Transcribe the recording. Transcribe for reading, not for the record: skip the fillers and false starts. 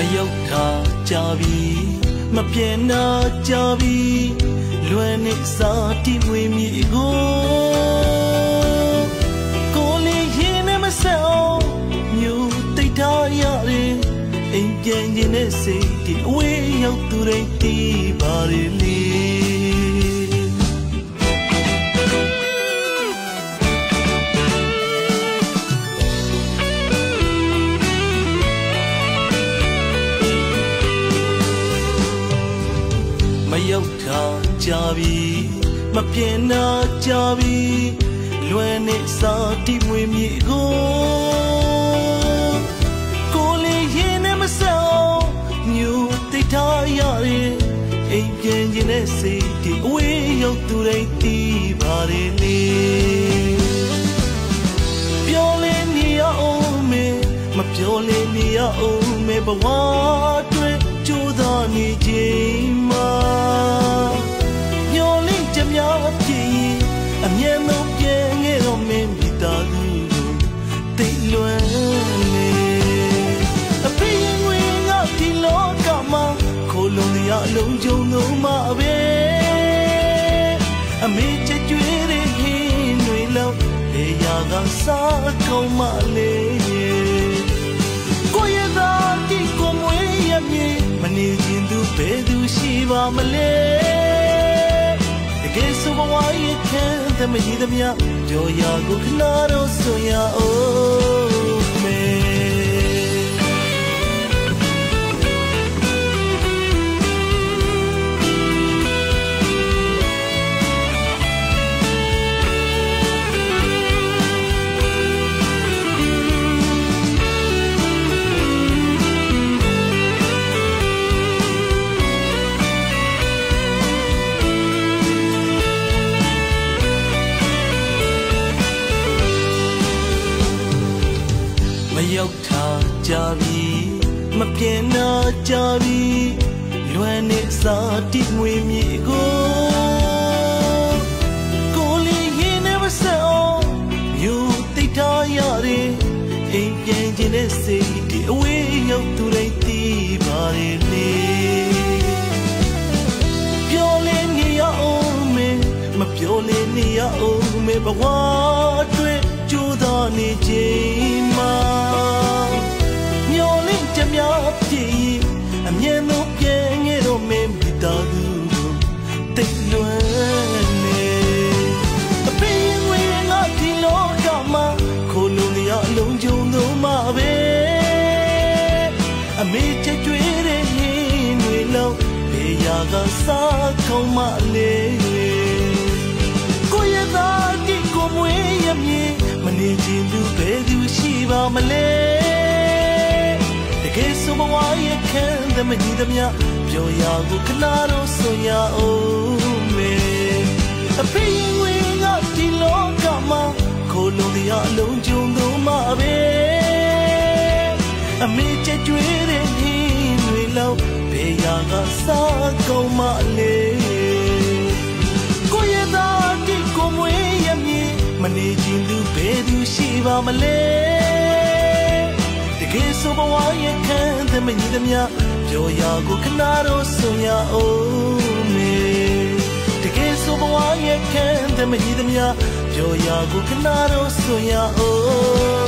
ရောက်တာကြပြီမပြေနာကြပြီလွယ်နေစားတိမွေမြေကိုကိုလေးရင်နဲ့မဆက်အောင်မြို့တိတ်ထားရတယ်အိမ်ပြန်ခြင်းနဲ့စိတ်ဒီအဝေးရောက်သူတွေတီးပါလေမရောက်တာကြပြီမပြေနာကြပြီလွယ်နေစားတိမွေမြေကိုကိုလေးရင်နဲ့မဆက်အောင်မြို့တိတ်ထားရတယ်အိမ်ပြန်ခြင်းနဲ့စိတ်ဒီအဝေးရောက်သူတွေတီးပါလေပြောလေနေရအောင်မေမပြောလေနေရအောင်မေဘဝတွေ့ကြိုးစားနေခြင်းမှာမျောလင့်ကြများဖြစ်အမြဲတမ်းပြန်ခဲ့တော့မင်းမိသားစုတိတ်လွယ်နေအဖေငွေငါဒီလောကမှာခိုးလုံးရအလုံးကြုံလုံးမှာပဲအမေချကျွေးတဲ့ဟင်းတွေလောက်လေယာကစားကောင်းမလေးကိုရသားဒီကိုမွေးရမြေမနေခြင်းသူဘယ်သူရှိပါမလဲတကယ်ဆိုဘဝရဲ့ခံသမီးသမီးကြော်ရကိုခနာတော့ဆိုရအောင်မေရောက်တာကြပြီမပြေနာကြပြီလွယ်နေစားတိမွေမြေကိုကိုလေးရင်နဲ့မဆက်အောင်မြို့တိတ်ထားရတယ်အိမ်ပြန်ခြင်းနဲ့စိတ်ဒီအဝေးရောက်သူတွေတီးပါလေပြောလေနေရအောင်မေမပြောလေနေရအောင်မေဘဝတွေ့ကြိုးစားနေခြင်းမှာမျောလင့်ကြများဖြစ်အမြဲတမ်းပြန်ခဲ့တော့မင်းမိသားစုတိတ်လွယ်နေအဖေငွေငါဒီလောကမှာခိုးလုံးရအလုံးကြုံတော့မှာပဲအမေချကျွေးတဲ့ဟင်းတွေလောက်လေယာကစားကောင်းမလေးကိုရသားဒီကိုမွေးရမြေမနေခြင်းသူဘယ်သူရှိပါမလဲတကယ်ဆိုဘဝရဲ့ခံသမီးသမီးပြောရကိုခနာတော့ဆိုရအောင်မေအဖေငွေငါဒီလောကမှာခိုးလုံးရအလုံးကြုံတော့မှာပဲအမေချကျွေးတဲ့ဟင်းတွေလောက်ဘေးရာကစားကောင်းမလေးကိုရသားဒီကိုမွေးရမြေမနေခြင်းသူဘယ်သူရှိပါမလဲတကယ်ဆိုဘဝရဲ့ခံသမီးသမီးပြောရကိုခနာတော့ဆိုရအောင်မေတကယ်ဆိုဘဝရဲ့ခံသမီးသမီးပြောရကိုခနာတော့ဆိုရအောင်